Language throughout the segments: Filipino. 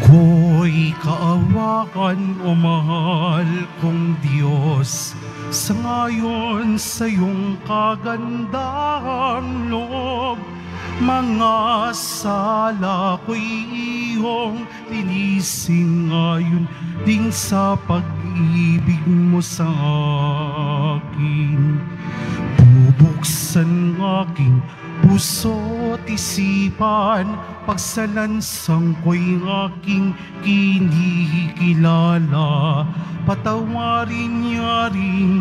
Ako'y kaawaan, o mahal kong Diyos, sa ngayon sa iyong kagandahang loob. Mga sala ko'y iyong linisin ngayon din sa pag-ibig mo sa akin. Bubuksan aking puso't isipan, pagsalansang ko'y aking kinikilala. Patawarin niya ring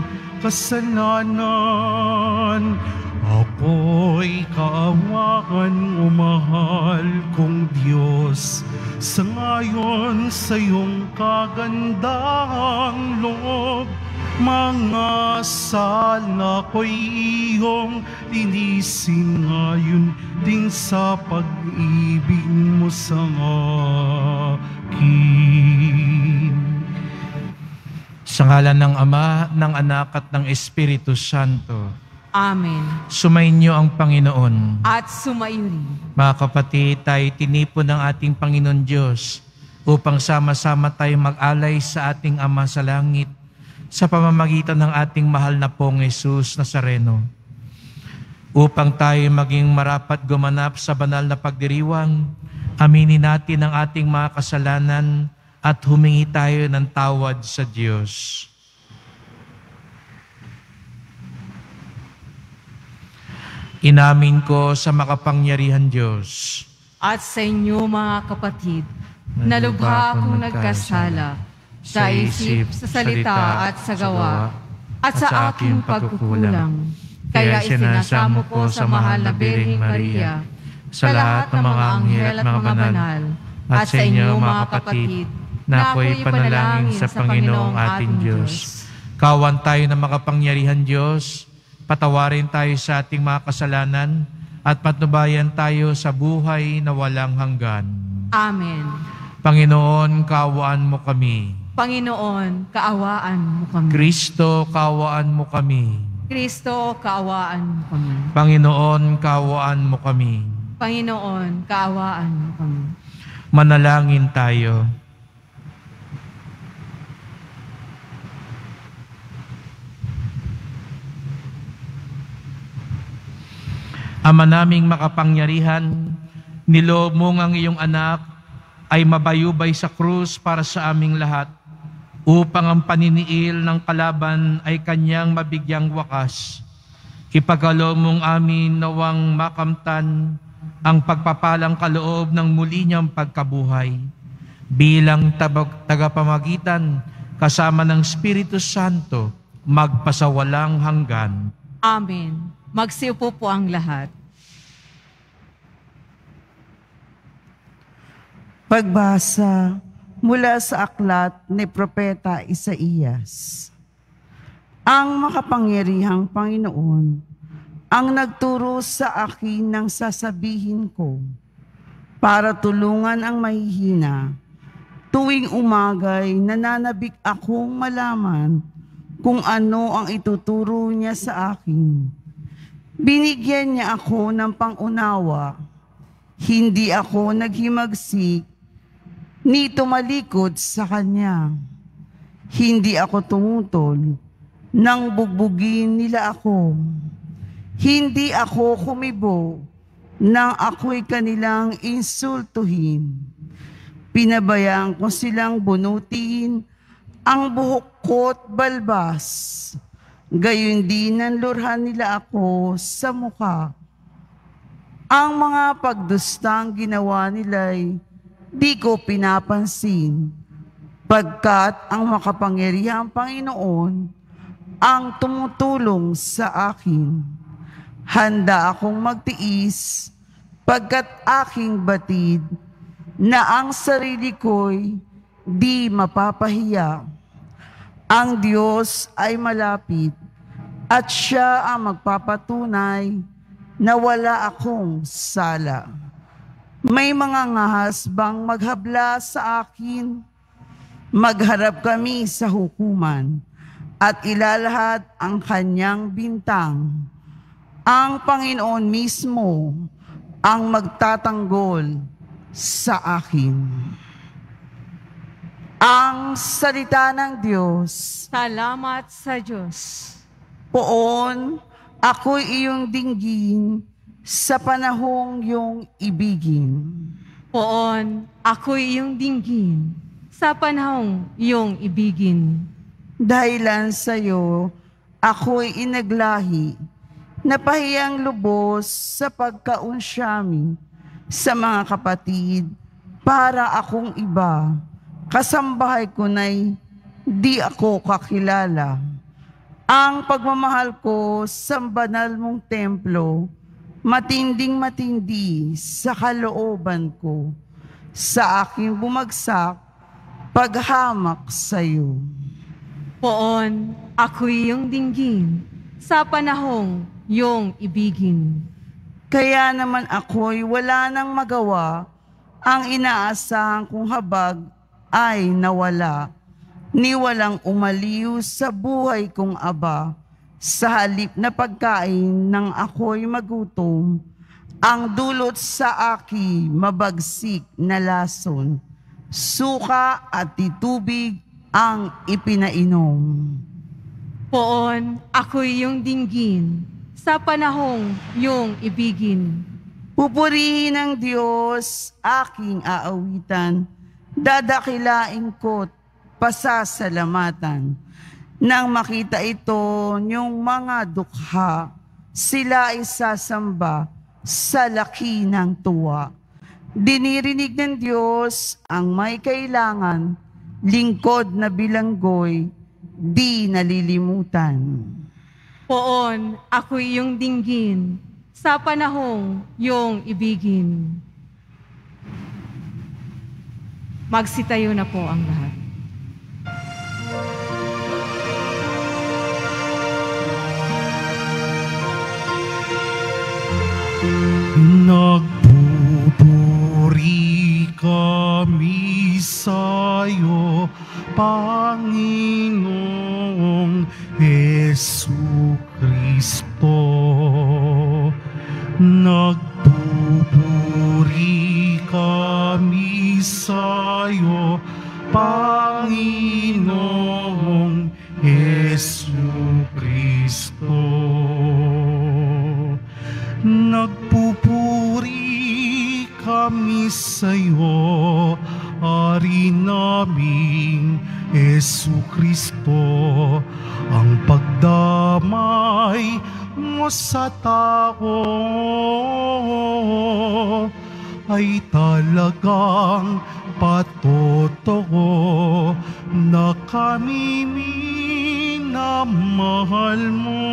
kasalanan. Ako'y kaawaan, o mahal kong Diyos, sa ngayon sa iyong kagandahang loob. Mga sala ko'y iyong linisin ngayon din sa pag-ibig mo sa akin. Sa ngalan ng Ama, ng Anak at ng Espiritu Santo. Amen. Sumainyo ang Panginoon. At sumayo rin. Mga kapatid, tayo tinipon ng ating Panginoon Diyos upang sama-sama tayo mag-alay sa ating Ama sa langit sa pamamagitan ng ating mahal na pong Jesus Nazareno. Upang tayo maging marapat gumanap sa banal na pagdiriwang, aminin natin ang ating mga kasalanan at humingi tayo ng tawad sa Diyos. Inamin ko sa makapangyarihan Diyos At sa inyo mga kapatid, na lubha akong nagkasala sa isip, sa salita at sa gawa, at sa aking pagkukulang. Kaya isinasamo ko sa mahal na Birheng Maria, sa lahat ng mga anghel at mga banal, at sa inyo mga kapatid, na ako'y panalangin sa Panginoong ating Diyos. Kawan tayo ng makapangyarihan Diyos, patawarin tayo sa ating mga kasalanan, at patnubayan tayo sa buhay na walang hanggan. Amen. Panginoon, kaawaan mo kami. Panginoon, kaawaan mo kami. Kristo, kaawaan mo kami. Kristo, kaawaan mo kami. Panginoon, kaawaan mo kami. Panginoon, kaawaan mo kami. Manalangin tayo. Ama naming makapangyarihan, niloob mo ang iyong anak ay mabayubay sa krus para sa aming lahat, upang ang paniniil ng kalaban ay kanyang mabigyang wakas. Ipagkaloob mong amin nawang makamtan ang pagpapalang kaloob ng muli niyang pagkabuhay, bilang tagapamagitan kasama ng Espiritu Santo, magpasawalang hanggan. Amen. Magsiupo po ang lahat. Pagbasa mula sa aklat ni Propeta Isaías. Ang makapangyarihang Panginoon ang nagturo sa akin ng sasabihin ko para tulungan ang mahihina. Tuwing umagay, nananabik akong malaman kung ano ang ituturo niya sa akin. Binigyan niya ako ng pangunawa. Hindi ako naghimagsik ni tumalikod sa kanya. Hindi ako tumutol nang bugbugin nila ako. Hindi ako kumibo nang ako'y kanilang insultuhin. Pinabayaan ko silang bunutin ang buhok ko't balbas. Gayon din nanlurhan nila ako sa mukha. Ang mga pagdustang ginawa nila'y di ko pinapansin, pagkat ang makapangyarihang Panginoon ang tumutulong sa akin. Handa akong magtiis, pagkat aking batid na ang sarili ko'y di mapapahiya. Ang Diyos ay malapit, at siya ang magpapatunay na wala akong sala. May mga ngahas bang maghabla sa akin? Magharap kami sa hukuman at ilalahad ang kanyang bintang. Ang Panginoon mismo ang magtatanggol sa akin. Ang salita ng Diyos. Salamat sa Diyos. Poon, ako'y iyong dinggin sa panahong iyong ibigin. Poon, ako'y iyong dinggin sa panahong iyong ibigin. Dahilan sa iyo, ako'y inaglahi, napahiyang lubos sa pagkaunsyami sa mga kapatid, para akong iba, kasambahay ko na'y di ako kakilala. Ang pagmamahal ko sa banal mong templo, matinding matindi sa kalooban ko, sa aking bumagsak, paghamak sa iyo. Poon, ako'y iyong dinggin sa panahong iyong ibigin. Kaya naman ako'y wala nang magawa, ang inaasahan kong habag ay nawala. Ni walang umaliw sa buhay kong aba, sa halip na pagkain ng ako'y magutom, ang dulot sa aki mabagsik na lason, suka at titubig ang ipinainom. Poon, ako'y iyong dinggin sa panahong iyong ibigin. Pupurihin ng Diyos aking aawitan, dadakilain ko't pasasalamatan. Nang makita ito niyong mga dukha, sila ay sasamba sa laki ng tuwa. Dinirinig ng Diyos ang may kailangan, lingkod na bilanggoy, di nalilimutan. Poon, ako'y iyong dinggin sa panahong iyong ibigin. Magsitayo na po ang lahat. Nagpupuri kami sa'yo, Panginoong Jesucristo. Nagpupuri kami sa'yo, Panginoong Jesucristo. Nagpupuri kami sa'yo, Ari naming Jesucristo, ang pagdamay mo sa tao ay talagang patotoo na kami minamahal mo.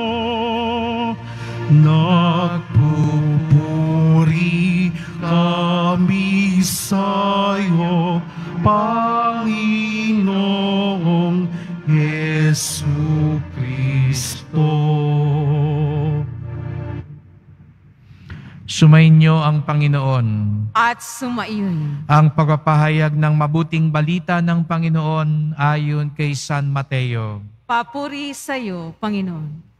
Nagpupuri kami sa'yo, Panginoong Jesucristo. Sumainyo ang Panginoon. At sumaiyon. Ang pagpapahayag ng mabuting balita ng Panginoon ayon kay San Mateo. Papuri sa iyo, Panginoon.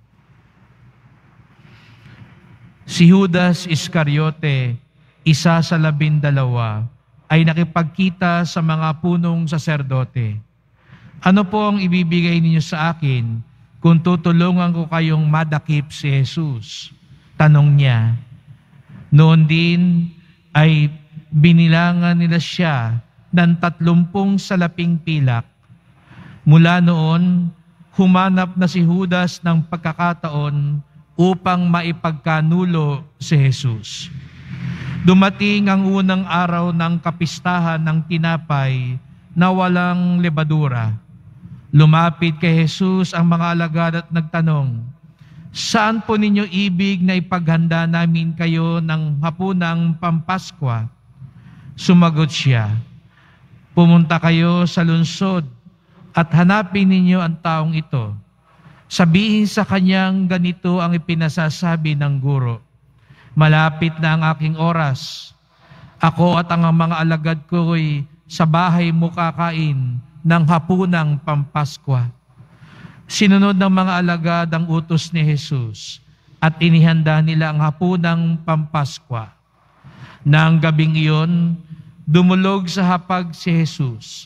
Si Judas Iscariote, isa sa 12, ay nakipagkita sa mga punong saserdote. Ano po ang ibibigay ninyo sa akin kung tutulungan ko kayong madakip si Jesus? Tanong niya. Noon din ay binilangan nila siya ng 30 salaping pilak. Mula noon, humanap na si Judas ng pagkakataon upang maipagkanulo si Jesus. Dumating ang unang araw ng kapistahan ng tinapay na walang lebadura. Lumapit kay Jesus ang mga alagad at nagtanong, "Saan po ninyo ibig na ipaghanda namin kayo ng hapunang Pampaskwa?" Sumagot siya, "Pumunta kayo sa lungsod at hanapin ninyo ang taong ito. Sabihin sa kanyang ganito ang ipinasasabi ng guro, malapit na ang aking oras. Ako at ang mga alagad ko'y sa bahay mo kakain ng hapunang Pampaskwa." Sinunod ng mga alagad ang utos ni Jesus at inihanda nila ang hapunang Pampaskwa. Nang gabing iyon, dumulog sa hapag si Jesus.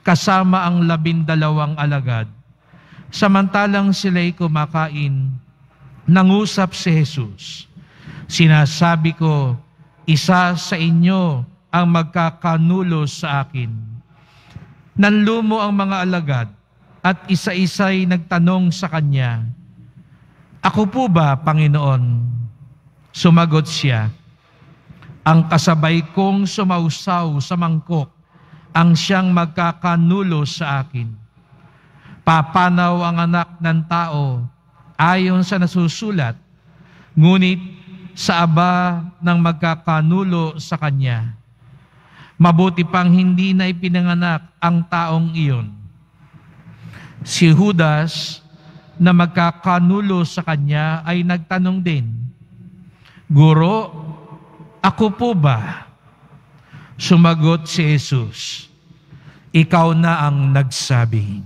kasama ang 12 alagad. Samantalang sila'y kumakain, nangusap si Jesus. Sinasabi ko, isa sa inyo ang magkakanulos sa akin. Nanlumo ang mga alagad at isa-isa'y nagtanong sa kanya, "Ako po ba, Panginoon?" Sumagot siya, "Ang kasabay kong sumausaw sa mangkok ang siyang magkakanulos sa akin. Papanaw ang anak ng tao ayon sa nasusulat, ngunit sa aba ng magkakanulo sa kanya. Mabuti pang hindi na ipinanganak ang taong iyon." Si Judas na magkakanulo sa kanya ay nagtanong din, "Guro, ako po ba?" Sumagot si Jesus, "Ikaw na ang nagsabi."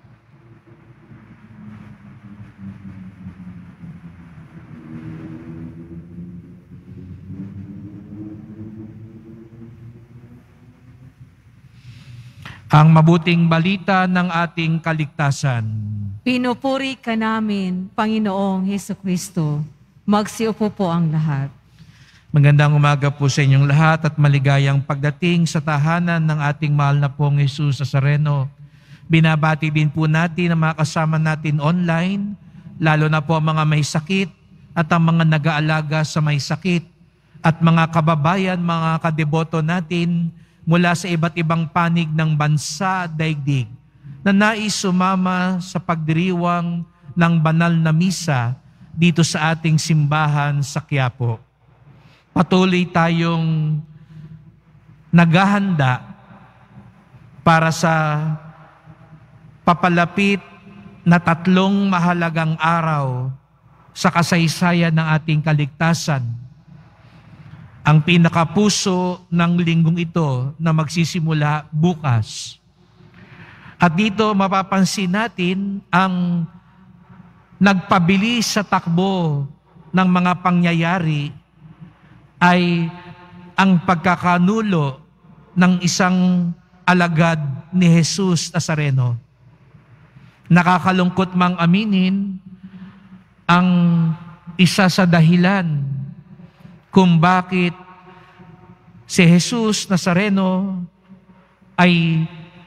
Ang mabuting balita ng ating kaligtasan. Pinupuri ka namin, Panginoong Hesukristo. Magsiupo po ang lahat. Magandang umaga po sa inyong lahat at maligayang pagdating sa tahanan ng ating mahal na pong Jesus Nazareno. Binabati din po natin ang mga kasama natin online, lalo na po ang mga may sakit at ang mga nag-aalaga sa may sakit at mga kababayan, mga kadeboto natin mula sa iba't ibang panig ng bansa at daigdig na nais sumama sa pagdiriwang ng banal na misa dito sa ating simbahan sa Quiapo. Patuloy tayong naghahanda para sa papalapit na 3 mahalagang araw sa kasaysayan ng ating kaligtasan. Ang pinakapuso ng linggong ito na magsisimula bukas. At dito mapapansin natin ang nagpabilis sa takbo ng mga pangyayari ay ang pagkakanulo ng isang alagad ni Jesus Nazareno. Nakakalungkot mang aminin ang isa sa dahilan kung bakit si Jesus Nazareno ay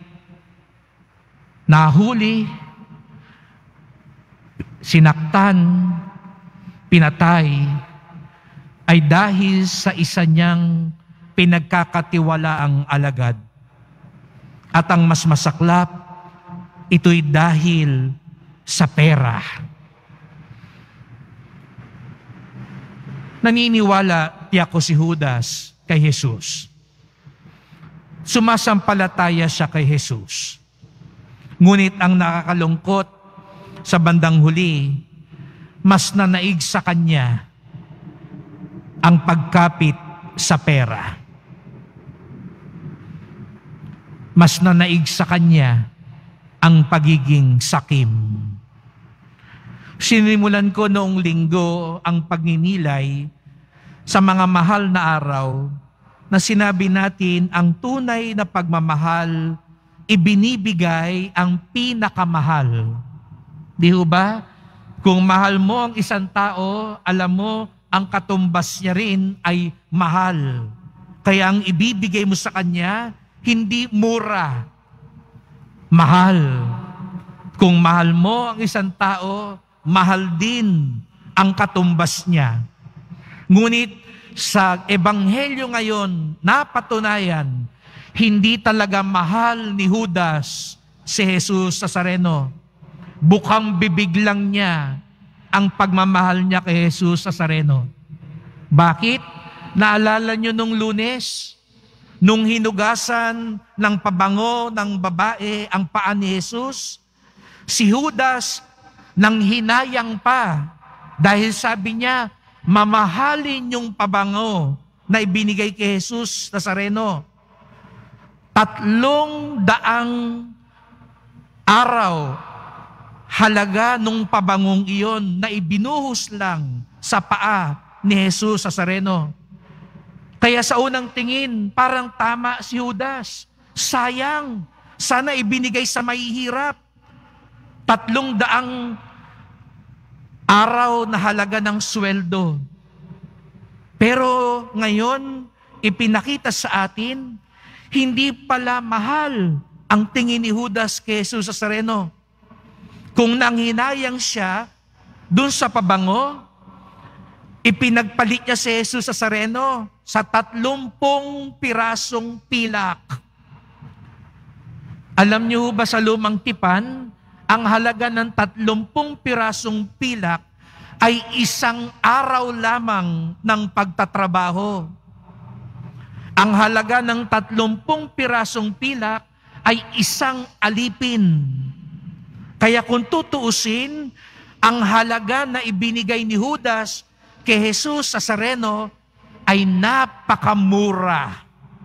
nahuli, sinaktan, pinatay, ay dahil sa isa niyang pinagkakatiwalaang alagad. At ang mas masaklap, ito'y dahil sa pera. Naniniwala tiyako si Judas kay Jesus. Sumasampalataya siya kay Jesus. Ngunit ang nakakalungkot sa bandang huli, mas nanaig sa kanya ang pagkapit sa pera. Mas nanaig sa kanya ang pagiging sakim. Sinimulan ko noong linggo ang pagninilay sa mga mahal na araw na sinabi natin ang tunay na pagmamahal, ibinibigay ang pinakamahal. Di ba? Kung mahal mo ang isang tao, alam mo, ang katumbas niya rin ay mahal. Kaya ang ibibigay mo sa kanya, hindi mura, mahal. Kung mahal mo ang isang tao, mahal din ang katumbas niya. Ngunit sa Ebanghelyo ngayon, napatunayan, hindi talaga mahal ni Judas si Jesus Nazareno. Bukang bibig lang niya ang pagmamahal niya kay Jesus Nazareno. Bakit? Naalala niyo nung Lunes, nung hinugasan ng pabango ng babae ang paa ni Jesus, si Judas nang hinayang pa dahil sabi niya, mamahalin yung pabango na ibinigay kay Jesus Nazareno. 300 araw halaga nung pabangong iyon na ibinuhos lang sa paa ni Jesus Nazareno. Kaya sa unang tingin, parang tama si Judas. Sayang, sana ibinigay sa mahihirap. 300 araw na halaga ng sweldo. Pero ngayon, ipinakita sa atin, hindi pala mahal ang tingin ni Judas kay Jesus Nazareno. Kung nanghinayang siya dun sa pabango, ipinagpalit niya si Jesus Nazareno sa 30 pirasong pilak. Alam niyo ba sa lumang tipan, ang halaga ng 30 pirasong pilak ay 1 araw lamang ng pagtatrabaho. Ang halaga ng 30 pirasong pilak ay 1 alipin. Kaya kung tutuusin, ang halaga na ibinigay ni Judas kay Jesus Nazareno ay napakamura.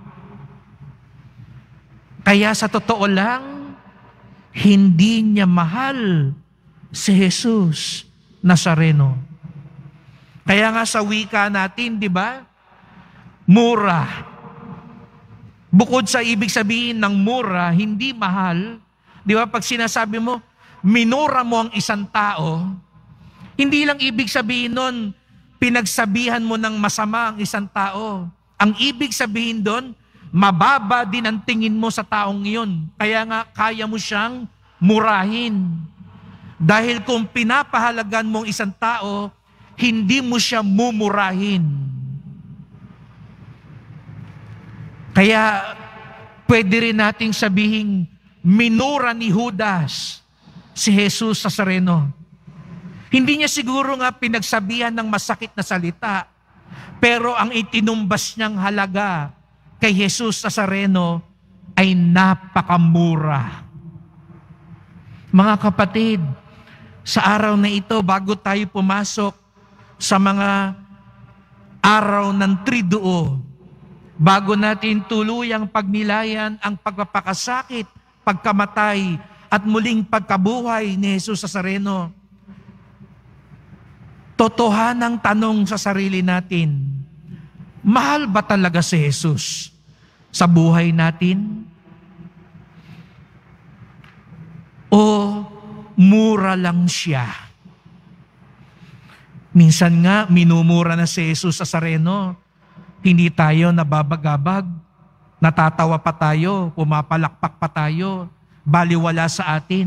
Kaya sa totoo lang, hindi niya mahal si Jesus Nazareno. Kaya nga sa wika natin, di ba? Mura. Bukod sa ibig sabihin ng mura, hindi mahal. Di ba? Pag sinasabi mo, minura mo ang isang tao, hindi lang ibig sabihin nun, pinagsabihan mo ng masama ang isang tao. Ang ibig sabihin doon, mababa din ang tingin mo sa taong iyon. Kaya nga, kaya mo siyang murahin. Dahil kung pinapahalagan mong isang tao, hindi mo siya mumurahin. Kaya, pwede rin nating sabihin, minura ni Judas si Jesus Nazareno. Hindi niya siguro nga pinagsabihan ng masakit na salita, pero ang itinumbas niyang halaga kay Jesus Nazareno ay napakamura. Mga kapatid, sa araw na ito, bago tayo pumasok sa mga araw ng Triduo, bago natin tuluyang pagnilayan ang pagpapakasakit, pagkamatay, at muling pagkabuhay ni Jesus Nazareno, totohanang tanong sa sarili natin, mahal ba talaga si Jesus sa buhay natin? O mura lang siya? Minsan nga, minumura na si Jesus Nazareno, hindi tayo nababagabag, natatawa pa tayo, pumapalakpak pa tayo, baliwala sa atin.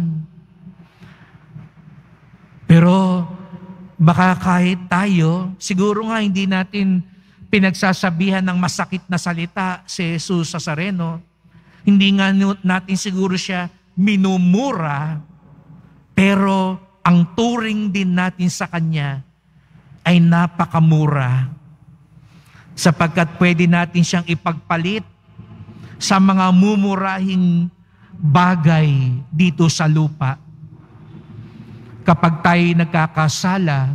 Pero baka kahit tayo, siguro nga hindi natin pinagsasabihan ng masakit na salita si Jesus Nazareno. Hindi nga natin siguro siya minumura, pero ang turing din natin sa Kanya ay napakamura. Sapagkat pwede natin siyang ipagpalit sa mga mumurahing bagay dito sa lupa. Kapag tayo nagkakasala,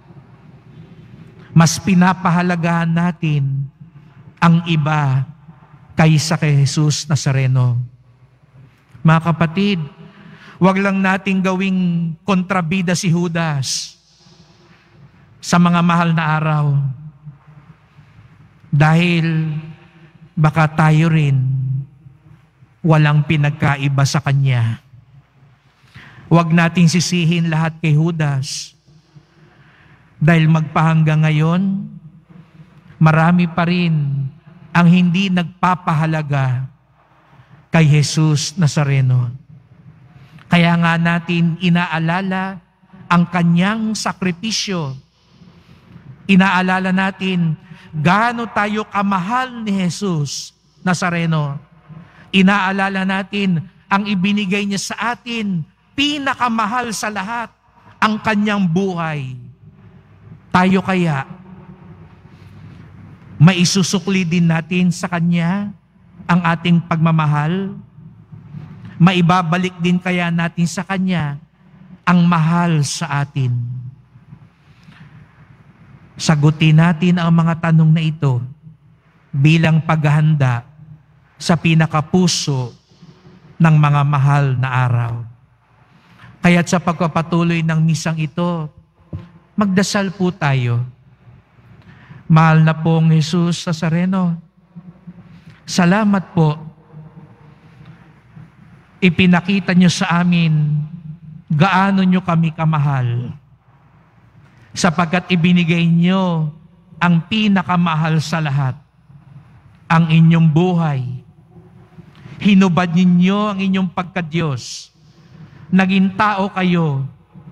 mas pinapahalagahan natin ang iba kaysa kay Jesus Nazareno. Mga kapatid, wag lang nating gawing kontrabida si Judas sa mga mahal na araw. Dahil baka tayo rin walang pinagkaiba sa Kanya. Huwag nating sisihin lahat kay Judas. Dahil magpahanggang ngayon, marami pa rin ang hindi nagpapahalaga kay Jesus Nazareno. Kaya nga natin inaalala ang Kanyang sakripisyo. Inaalala natin gaano tayo kamahal ni Jesus Nazareno. Inaalala natin ang ibinigay niya sa atin, pinakamahal sa lahat, ang Kanyang buhay. Tayo kaya, maisusukli din natin sa Kanya ang ating pagmamahal? Maibabalik din kaya natin sa Kanya ang mahal sa atin? Sagutin natin ang mga tanong na ito bilang paghahanda sa pinakapuso ng mga mahal na araw. Kaya't sa pagpapatuloy ng misang ito, magdasal po tayo. Mahal na pong Jesus Nazareno, salamat po ipinakita niyo sa amin gaano niyo kami kamahal, sapagkat ibinigay niyo ang pinakamahal sa lahat, ang inyong buhay. Hinubad ninyo ang inyong pagka-Diyos. Naging tao kayo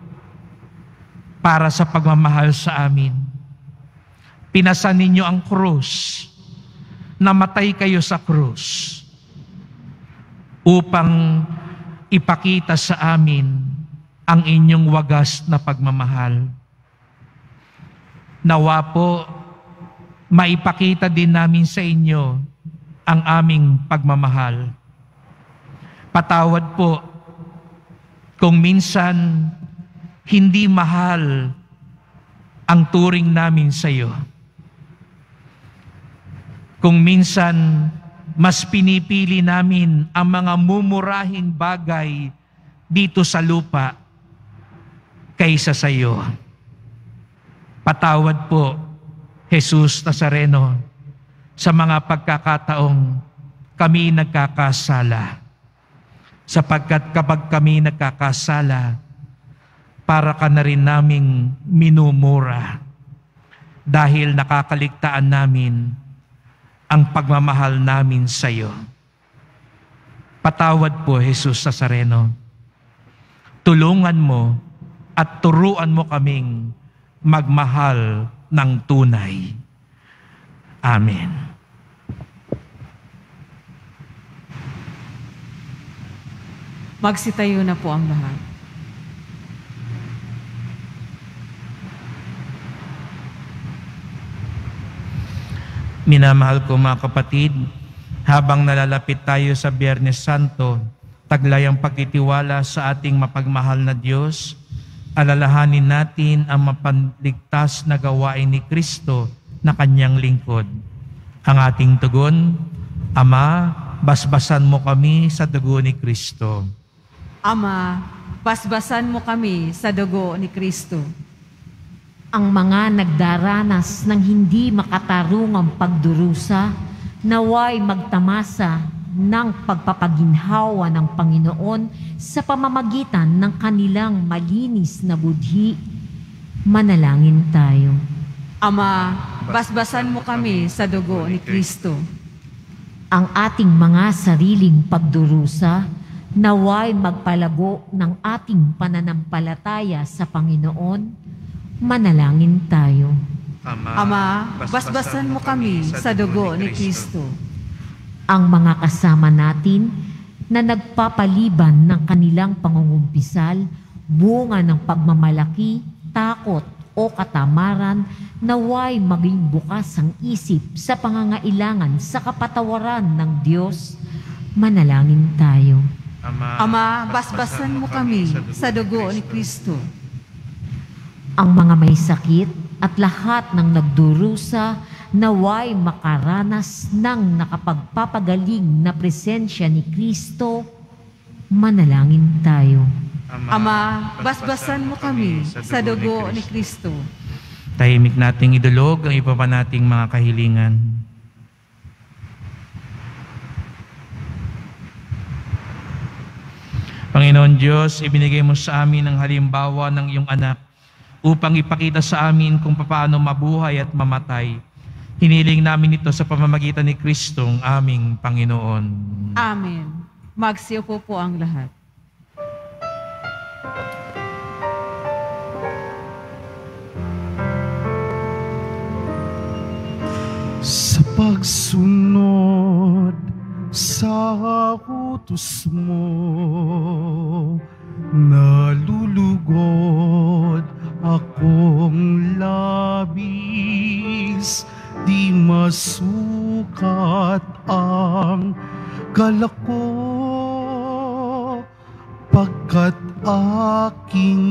para sa pagmamahal sa amin. Pinasan ninyo ang krus, namatay kayo sa krus upang ipakita sa amin ang inyong wagas na pagmamahal. Nawa po, maipakita din namin sa inyo ang aming pagmamahal. Patawad po kung minsan hindi mahal ang turing namin sa iyo. Kung minsan mas pinipili namin ang mga mumurahing bagay dito sa lupa kaysa sa iyo. Patawad po, Jesus Nazareno, sa mga pagkakataong kami nagkakasala. Sapagkat kapag kami nagkakasala, para ka na rin naming minumura dahil nakakaligtaan namin ang pagmamahal namin sa iyo. Patawad po, Jesus Nazareno. Tulungan mo at turuan mo kaming magmahal ng tunay. Amen. Magsitayo na po ang lahat. Minamahal ko mga kapatid, habang nalalapit tayo sa Biyernes Santo, taglay ang pagtitiwala sa ating mapagmahal na Diyos, alalahanin natin ang mapanligtas na gawain ni Kristo na kanyang lingkod. Ang ating tugon, Ama, basbasan mo kami sa dugo ni Kristo. Ama, basbasan mo kami sa dugo ni Kristo. Ang mga nagdaranas ng hindi makatarungang pagdurusa, naway magtamasa ng pagpapaginhawa ng Panginoon sa pamamagitan ng kanilang malinis na budhi. Manalangin tayo. Ama, basbasan mo kami sa dugo ni Kristo. Ang ating mga sariling pagdurusa, naway magpalago ng ating pananampalataya sa Panginoon. Manalangin tayo. Ama, basbasan mo kami sa dugo ni Kristo. Ang mga kasama natin na nagpapaliban ng kanilang pangungumpisal, bunga ng pagmamalaki, takot o katamaran, naway maging bukas ang isip sa pangangailangan sa kapatawaran ng Diyos. Manalangin tayo. Ama, basbasan mo kami sa dugo ni Kristo. Ang mga may sakit at lahat ng nagdurusa, naway makaranas ng nakapagpapagaling na presensya ni Kristo. Manalangin tayo. Ama, basbasan mo kami sa dugo ni Kristo. Tahimik nating idulog ang iba pa nating mga kahilingan. Panginoon Diyos, ibinigay mo sa amin ang halimbawa ng iyong anak upang ipakita sa amin kung paano mabuhay at mamatay. Hiniling namin ito sa pamamagitan ni Kristong aming Panginoon. Amen. Magsiupo po ang lahat. Sa pagsunod sa utos mo, nalulugod akong labis, di masukat ang galak ko, pagkat aking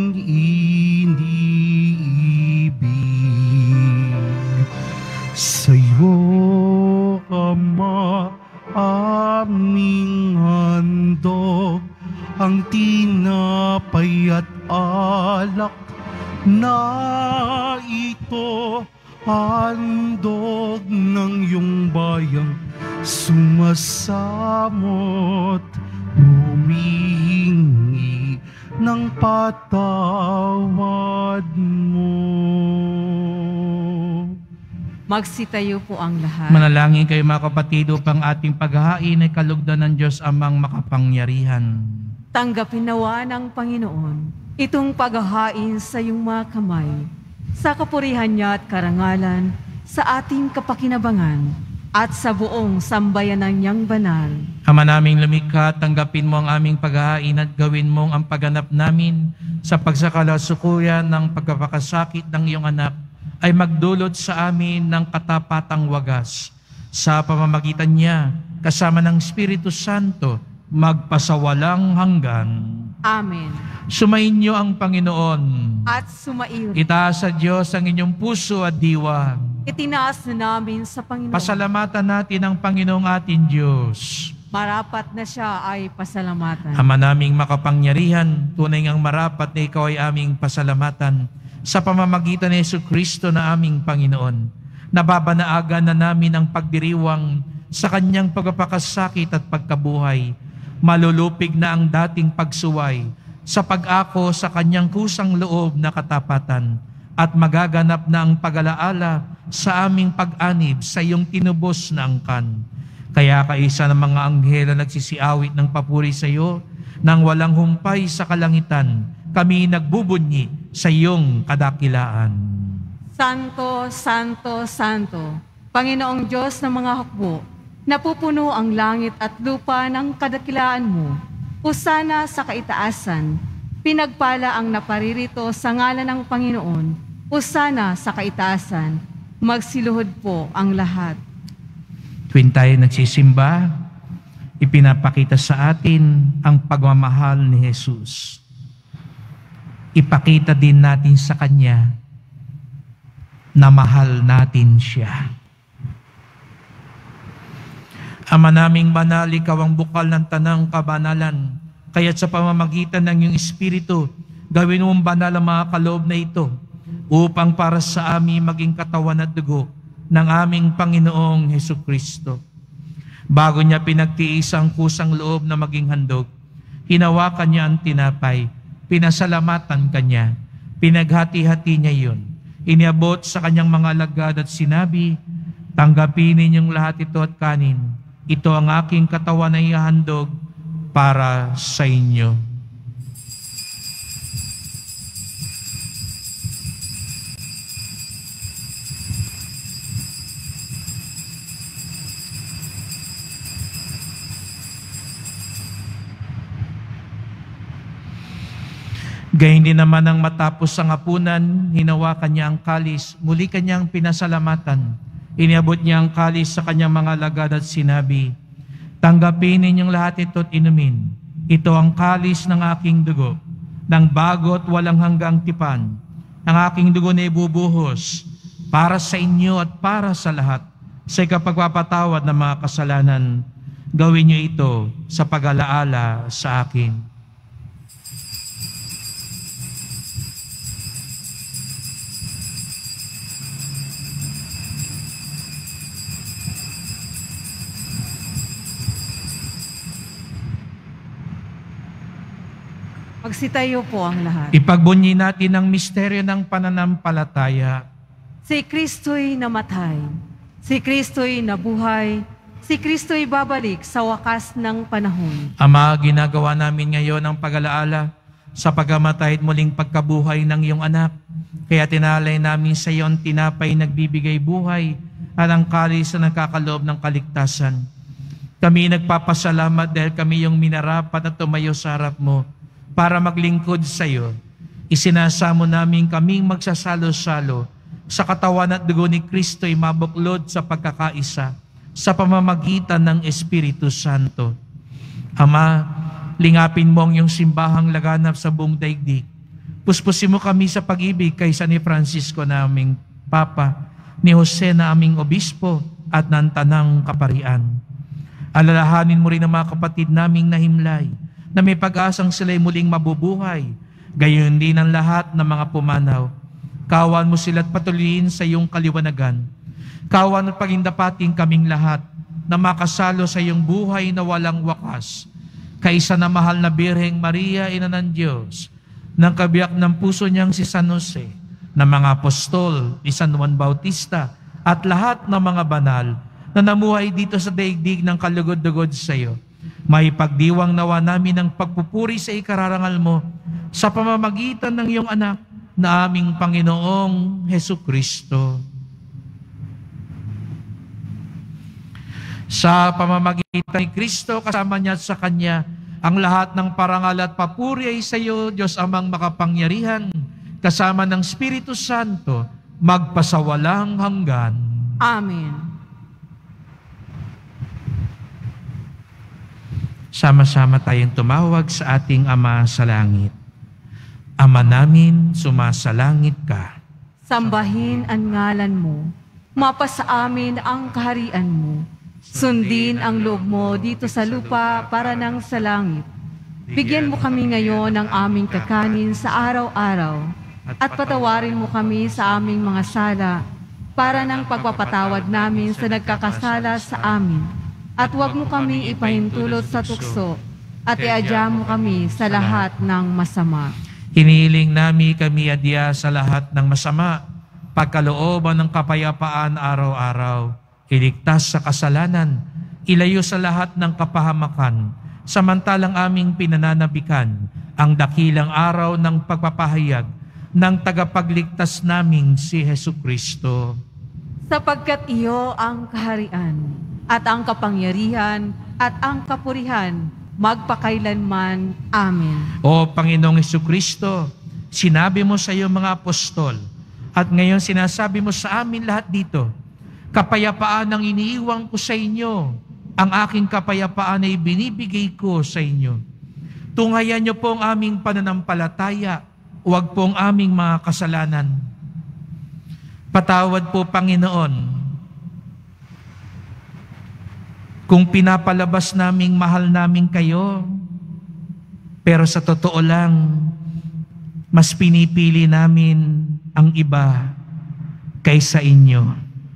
iniibig. Sa'yo, Ama, aming handog, ang tinapay at alak na ito, handog ng iyong bayang sumasamot humihingi ng patawad mo. Magsitayo po ang lahat. Manalangin kayo mga kapatid upang ating paghahain ay kalugdan ng Diyos amang makapangyarihan. Tanggapin nawa ng Panginoon itong paghahain sa iyong mga kamay, sa kapurihan niya at karangalan, sa ating kapakinabangan, at sa buong sambayanan niyang banal. Ama naming lumikha, tanggapin mo ang aming paghahain at gawin mong ang pagganap namin sa pagsakalasukuyan ng pagpapakasakit ng iyong anak ay magdulot sa amin ng katapatang wagas. Sa pamamagitan niya, kasama ng Espiritu Santo, magpasawalang hanggan. Amen. Sumainyo ang Panginoon. At sumaiyo. Itaas sa Diyos ang inyong puso at diwa. Itinaas na namin sa Panginoon. Pasalamatan natin ang Panginoong ating Diyos. Marapat na siya ay pasalamatan. Ama naming makapangyarihan, tunay ngang marapat na ikaw ay aming pasalamatan sa pamamagitan ni Jesucristo na aming Panginoon. Nababanaagan na namin ang pagdiriwang sa kanyang pagpapakasakit at pagkabuhay. Malulupig na ang dating pagsuway sa pag-ako sa kanyang kusang loob na katapatan at magaganap na ang pag-alaala sa aming pag-anib sa iyong tinubos na angkan. Kaya kaisa ng mga anghel na nagsisiawit ng papuri sa iyo, nang walang humpay sa kalangitan, kami nagbubunyi sa iyong kadakilaan. Santo, Santo, Santo, Panginoong Diyos ng mga hukbo, napupuno ang langit at lupa ng kadakilaan mo. Hosana sa kaitaasan, pinagpala ang naparirito sa ngalan ng Panginoon. Hosana sa kaitaasan, magsiluhod po ang lahat. Tuwing tayo nagsisimba, ipinapakita sa atin ang pagmamahal ni Jesus. Ipakita din natin sa Kanya na mahal natin siya. Ama naming banal, ikaw ang bukal ng tanang kabanalan. Kaya't sa pamamagitan ng iyong Espiritu, gawin mong banal ang mga kaloob na ito upang para sa amin maging katawan at dugo ng aming Panginoong Hesukristo. Bago niya pinagtiis ang kusang loob na maging handog, hinawakan niya ang tinapay, pinasalamatan kanya, pinaghati-hati niya iyon. Iniabot sa kanyang mga alagad at sinabi, tanggapin ninyong lahat ito at kanin. Ito ang aking katawan na ihahandog para sa inyo. Gayun din naman ang matapos ang hapunan, hinawakan niya ang kalis, muli kanyang pinasalamatan. Iniabot niya ang kalis sa kanyang mga alagad at sinabi, tanggapin ninyong lahat ito at inumin. Ito ang kalis ng aking dugo, ng bago at walang hanggang tipan. Ang aking dugo na ibubuhos para sa inyo at para sa lahat, sa ikapagpapatawad ng mga kasalanan. Gawin niyo ito sa pag-alaala sa akin. Magsitayo po ang lahat. Ipagbunyi natin ang misteryo ng pananampalataya. Si Kristo'y namatay, si Kristo'y nabuhay, si Kristo'y babalik sa wakas ng panahon. Ama, ginagawa namin ngayon ang pag-alaala sa pagkamatay at muling pagkabuhay ng iyong anak. Kaya tinalay namin sa iyo ang tinapay nagbibigay buhay at ang kalis na nagkakaloob ng kaligtasan. Kami nagpapasalamat dahil kami yung minarapat at tumayo sa harap mo para maglingkod sa iyo. Isinasamo namin kaming magsasalo-salo sa katawan at dugo ni Kristo'y mabuklod sa pagkakaisa sa pamamagitan ng Espiritu Santo. Ama, lingapin mo ang iyong simbahang laganap sa buong daigdig. Puspusin mo kami sa pag-ibig kay San Francisco na aming Papa, ni Jose na aming Obispo at ng Tanang Kaparian. Alalahanin mo rin ang mga kapatid naming nahimlay na may pag-asang sila'y muling mabubuhay, gayon din ang lahat ng mga pumanaw. Kawan mo sila't patuloyin sa iyong kaliwanagan. Kawan at pagindapating kaming lahat na makasalo sa iyong buhay na walang wakas. kaisa na mahal na Birheng Maria, Ina ng Diyos, ng kabiyak ng puso niyang si San Jose, ng mga apostol, ni San Juan Bautista, at lahat ng mga banal na namuhay dito sa daigdig ng kalugod-lugod sa iyo. May pagdiwang nawa namin ng pagpupuri sa ikararangal mo sa pamamagitan ng iyong anak na aming Panginoong Hesukristo. Sa pamamagitan ni Kristo, kasama niya at sa Kanya, ang lahat ng parangal at papuri ay sa iyo, Diyos Amang makapangyarihan, kasama ng Espiritu Santo, magpasawalang hanggan. Amen. Sama-sama tayong tumawag sa ating Ama sa langit. Ama namin, sumasalangit ka. Sambahin ang ngalan mo. Mapasa amin ang kaharian mo. Sundin ang loob mo dito sa lupa para nang sa langit. Bigyan mo kami ngayon ng aming kakanin sa araw-araw. At patawarin mo kami sa aming mga sala para nang pagpapatawad namin sa nagkakasala sa amin. At huwag mo kami ipahintulot sa tukso at iadya mo kami sa lahat ng masama. Hinihiling nami kami adya sa lahat ng masama, pagkalooban ng kapayapaan araw-araw, iligtas sa kasalanan, ilayo sa lahat ng kapahamakan, samantalang aming pinananabikan ang dakilang araw ng pagpapahayag ng tagapagligtas naming si Hesukristo. Sapagkat iyo ang kaharian, at ang kapangyarihan, at ang kapurihan, magpakailanman. Amen. O Panginoong Hesukristo, sinabi mo sa iyong mga apostol, at ngayon sinasabi mo sa amin lahat dito, kapayapaan ang iniiwan ko sa inyo, ang aking kapayapaan ay binibigay ko sa inyo. Tunghayan niyo po ang aming pananampalataya, huwag po ang aming mga kasalanan. Patawad po, Panginoon, kung pinapalabas naming mahal namin kayo, pero sa totoo lang, mas pinipili namin ang iba kaysa inyo.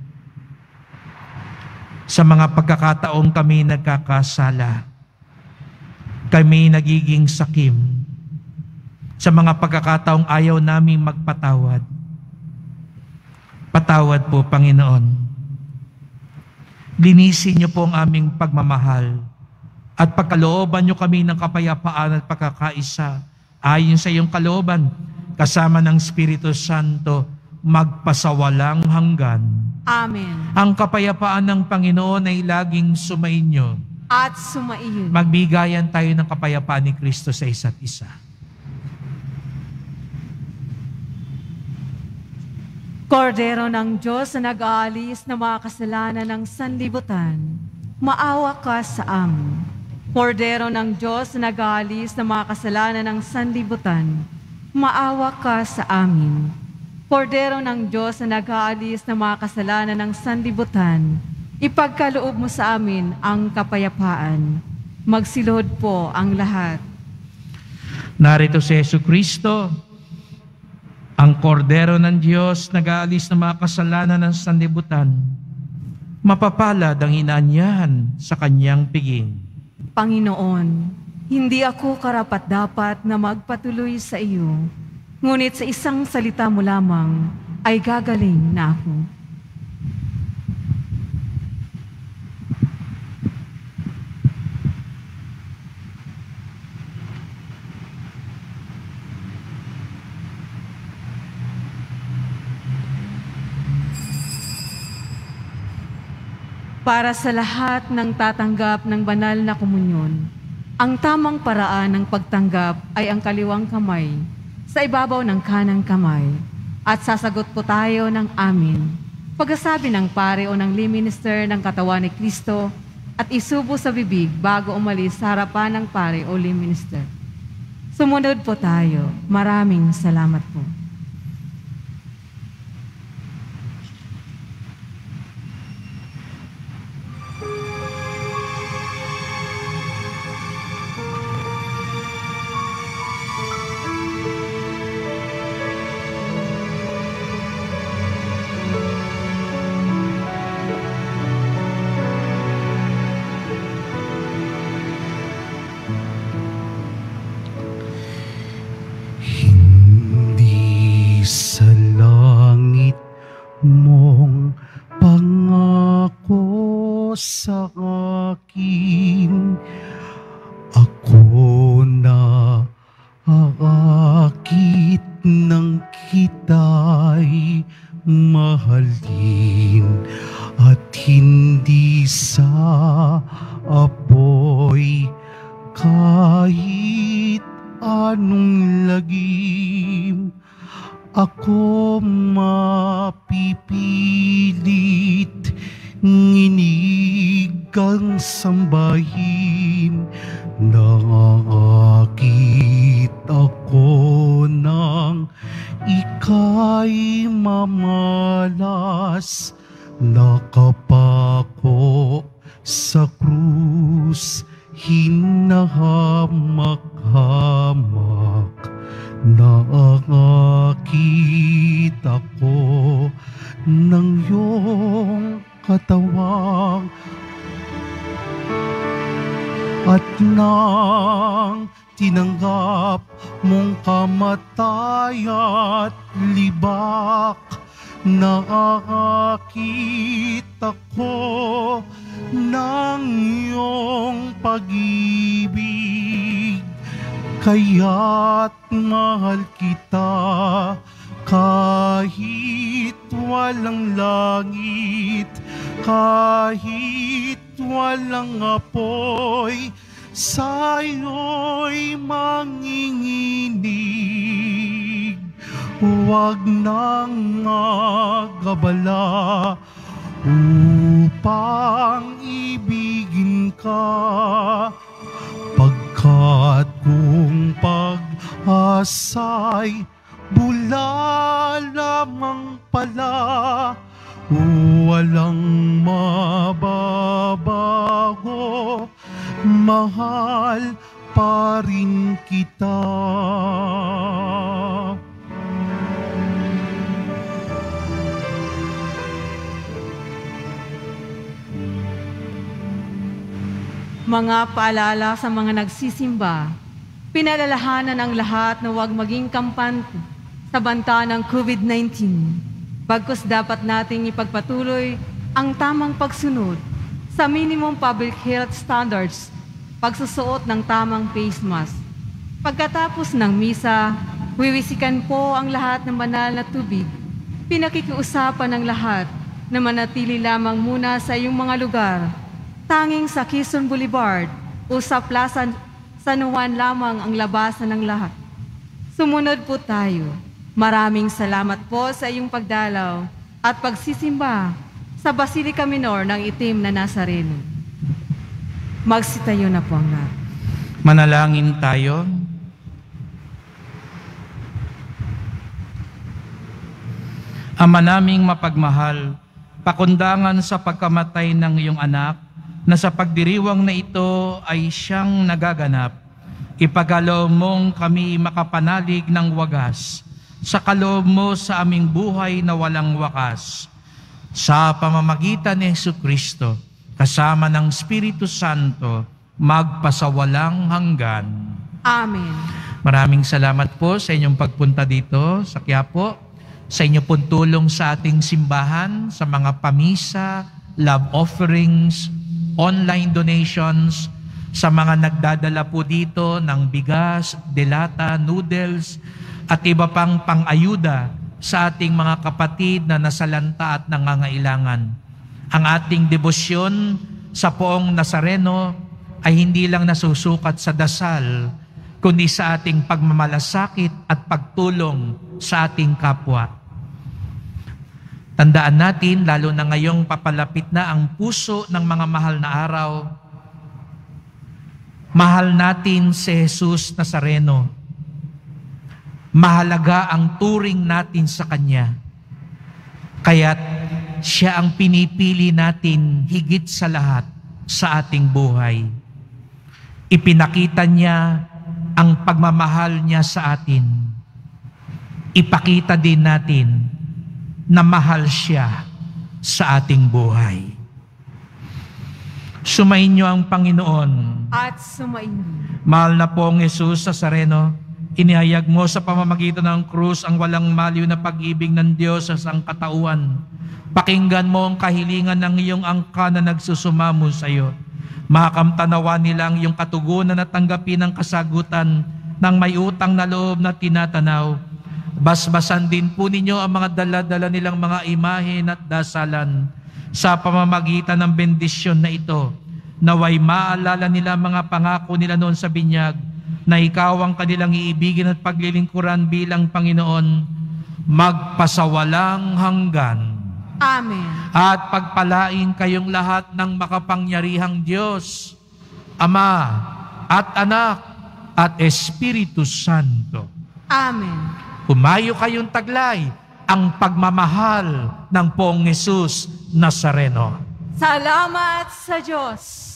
Sa mga pagkakataong kami nagkakasala, kami nagiging sakim. Sa mga pagkakataong ayaw naming magpatawad, patawad po, Panginoon. Linisin niyo po ang aming pagmamahal at pagkalooban niyo kami ng kapayapaan at pagkakaisa ayon sa iyong kalooban, kasama ng Espiritu Santo, magpasawalang hanggan. Amen. Ang kapayapaan ng Panginoon ay laging sumainyo. At sumaiyon. Magbigayan tayo ng kapayapaan ni Kristo sa isa't isa. Kordero ng Diyos na nag-aalis ng mga kasalanan ng sanlibutan, maawa ka sa amin. Kordero ng Diyos na nag-aalis ng mga kasalanan ng sanlibutan, maawa ka sa amin. Kordero ng Diyos na nag-aalis ng mga kasalanan ng sanlibutan, ipagkaloob mo sa amin ang kapayapaan. Magsilod po ang lahat. Narito si Hesukristo, ang kordero ng Diyos, nag-aalis ng mga kasalanan ng sanlibutan. Mapapalad ang inaanyahan sa kanyang piging. Panginoon, hindi ako karapat-dapat na magpatuloy sa iyo, ngunit sa isang salita mo lamang ay gagaling na ako. Para sa lahat ng tatanggap ng banal na komunyon, ang tamang paraan ng pagtanggap ay ang kaliwang kamay sa ibabaw ng kanang kamay. At sasagot po tayo ng amin. Pagkasabi ng pare o ng lay minister ng katawan ni Kristo at isubo sa bibig bago umalis sa harapan ng pare o lay minister. Sumunod po tayo. Maraming salamat po. sa akin. Ako na aakit ng kita'y mahalin at hindi sa apoy kahit anong lagim. Ako mapipilit nginig kang sambahin. Nakakit ako ng ika'y mamalas. Nakapako sa krus, hinahamak-hamak. Nakakit ako ng iyong katawang at nang tinanggap mong kamatay at libak. Nakakit ako ng iyong pag-ibig, kaya't mahal kita kahit walang langit, kahit walang apoy, sa'yo'y manginginig. Huwag nang magabala upang ibigin ka, pagkat kung pag-asa'y bula lamang pala, walang mababago, mahal pa rin kita. Mga paalala sa mga nagsisimba, pinalalahanan ang lahat na huwag maging kampante sa banta ng COVID-19. Bagkus dapat nating ipagpatuloy ang tamang pagsunod sa minimum public health standards, pagsusuot ng tamang face mask. Pagkatapos ng misa, wiwisikan po ang lahat ng banal na tubig. Pinakikiusapan ng lahat na manatili lamang muna sa iyong mga lugar. Tanging sa Quezon Boulevard o sa Plaza San Juan lamang ang labasan ng lahat. Sumunod po tayo. Maraming salamat po sa iyong pagdalaw at pagsisimba sa Basilica Minor ng Itim na Nazareno. Magsitayo na po ang lahat. Manalangin tayo. Ama naming mapagmahal, pakundangan sa pagkamatay ng iyong anak, na sa pagdiriwang na ito ay siyang nagaganap. Ipagkaloob mong kami makapanalig ng wagas sa kaloob mo sa aming buhay na walang wakas. Sa pamamagitan ni Jesucristo, kasama ng Espiritu Santo, magpasawalang hanggan. Amen. Maraming salamat po sa inyong pagpunta dito sa Quiapo, sa inyong pong tulong sa ating simbahan, sa mga pamisa, love offerings, online donations, sa mga nagdadala po dito ng bigas, delata, noodles, at iba pang pang-ayuda sa ating mga kapatid na nasalanta at nangangailangan. Ang ating debosyon sa Poong Nazareno ay hindi lang nasusukat sa dasal, kundi sa ating pagmamalasakit at pagtulong sa ating kapwa. Tandaan natin, lalo na ngayong papalapit na ang puso ng mga mahal na araw, mahal natin si Jesus Nazareno. Mahalaga ang turing natin sa Kanya. Kaya't siya ang pinipili natin higit sa lahat sa ating buhay. Ipinakita niya ang pagmamahal niya sa atin. Ipakita din natin na mahal siya sa ating buhay. Sumainyo ang Panginoon. At sumainyo. Mahal na pong Jesus Nazareno, inihayag mo sa pamamagitan ng krus ang walang maliw na pag-ibig ng Diyos sa sangkatauhan Pakinggan mo ang kahilingan ng iyong angka na nagsusumamo sa iyo. Makamtanawa nila ang iyong katugunan at tanggapin ang kasagutan ng may utang na loob na tinatanaw. Basbasan din po ninyo ang mga dala-dala nilang mga imahen at dasalan sa pamamagitan ng bendisyon na ito. Naway maalala nila mga pangako nila noon sa binyag na ikaw ang kanilang iibigin at paglilingkuran bilang Panginoon magpasawalang hanggan. Amen. At pagpalain kayong lahat ng makapangyarihang Diyos, Ama at Anak at Espiritu Santo. Amen. Humayo kayong taglay ang pagmamahal ng Poong Jesus Nazareno. Salamat sa Diyos.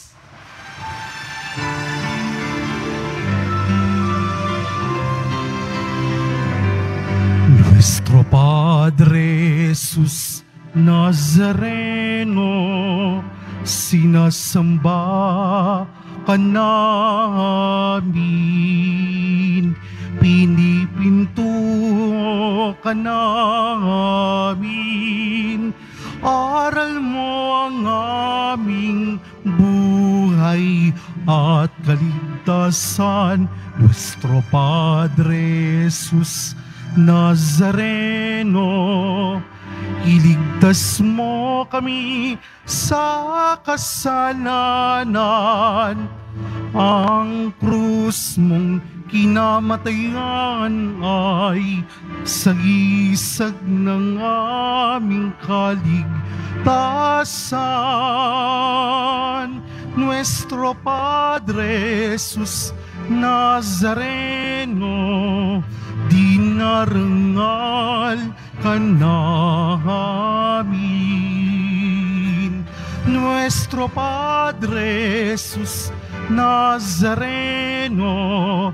Nuestro Padre Jesus Nazareno, sinasamba ka namin, pinipinto ka namin, aral mo ang aming buhay at kaligtasan. Nuestro Padre Jesus Nazareno, iligtas mo kami sa kasalanan. Ang krus mong kinamatayan ay sagisag ng aming kaligtasan. Nuestro Padre Jesus Nazareno, dinarangal ka namin. Nuestro Padre Jesus Nazareno,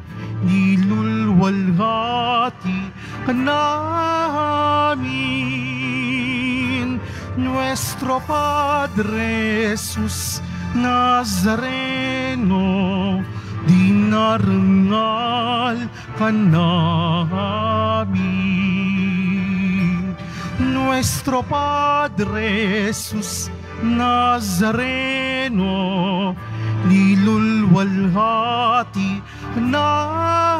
nilulwalhati ka namin. Nuestro Padre Jesus Nazareno, dinarangal ka namin. Nuestro Padre Jesus Nazareno, nilulwalhati ka namin. Nuestro Padre Jesus Nazareno, nilulwalhati ka namin.